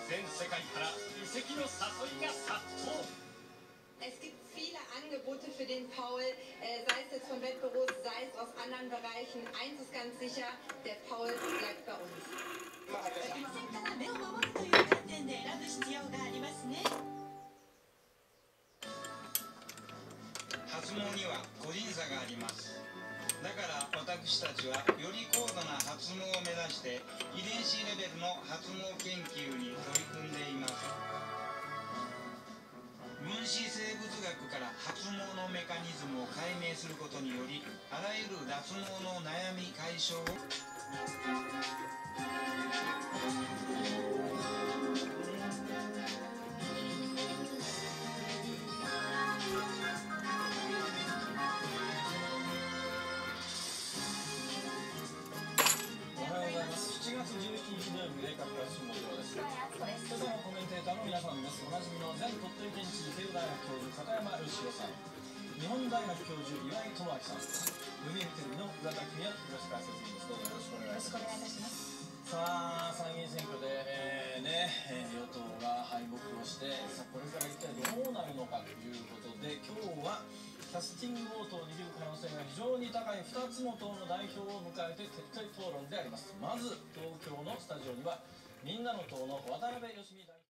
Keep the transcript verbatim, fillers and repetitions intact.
全世界から移籍の誘いが殺到。 Es gibt viele Angebote für den Paul, äh, sei es jetzt von Wettbüros, sei es aus anderen Bereichen. Eins ist ganz sicher, der Paul bleibt bei uns. 発毛には個人差があります。だから私たちはより高度な発毛を目指して遺伝子レベルの発毛研究に取り組んでいます。分子生物学から発毛のメカニズムを解明することにより、あらゆる脱毛の悩み解消をしちがつじゅうしちにち土曜日、ウェイクアップラッシュの模様です。今朝のコメンテーターの皆さんです。おなじみの前鳥取県知事慶応大学教授片山義雄さん、日本大学教授岩井智明さん、読売テレビの浦田公康広島解説委員です。どうぞよろしくお願いします。さあ、参議院選挙で、えーね、与党が敗北をして、さあこれから一体どうなるのかということで、今日はキャスティングボートを握る可能性が非常に高いふたつの党の代表を迎えて徹底討論であります。まず東京のスタジオにはみんなの党の渡辺芳美代表